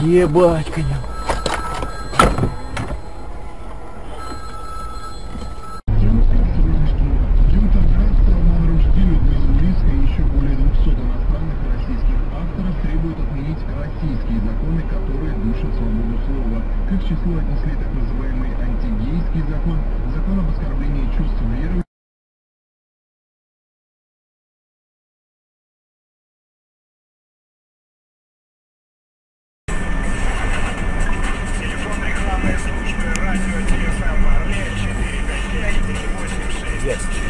Ебать, коня. Российские законы, которые душат свободу слова. К их числу отнесли так называемый антигейский закон, закон об оскорблении чувств веры. Телефон рекламной службы радио Февраль 455-86.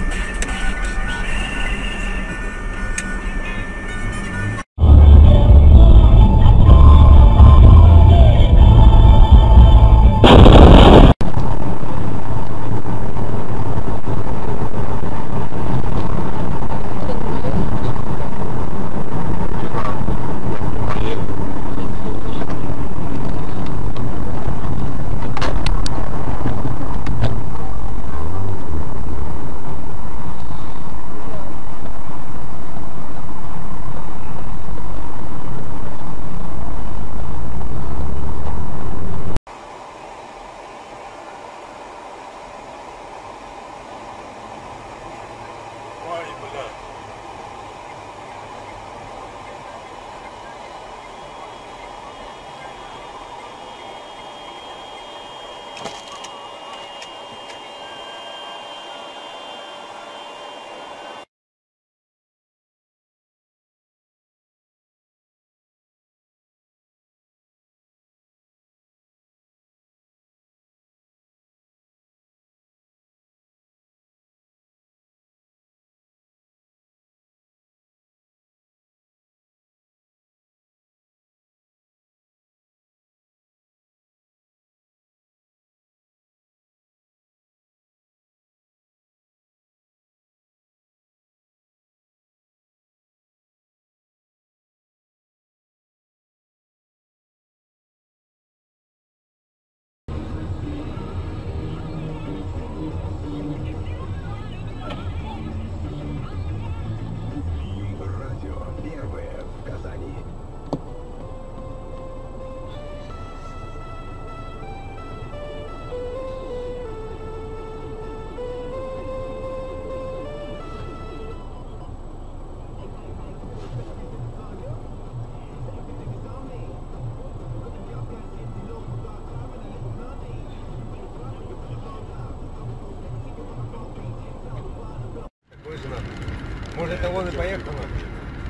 Может, это он и поехал, нахуй.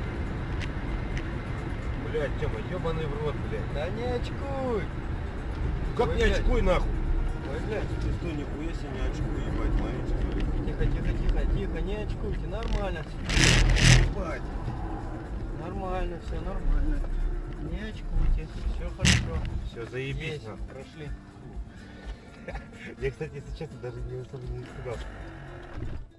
Блядь, Тёма, ёбаный в рот, блядь. Да не очкуй. Как Ой, не очкуй, нахуй? Ой, блядь. Ты что, нихуя себе не очкуй, ебать, смотрите. Тихо, тихо, тихо, тихо, не очкуйте, нормально. Ебать. Нормально, все нормально. Не очкуйте, все хорошо. Все, заебись, Есть, нахуй. прошли. Я, кстати, если честно, даже не особо не испугался.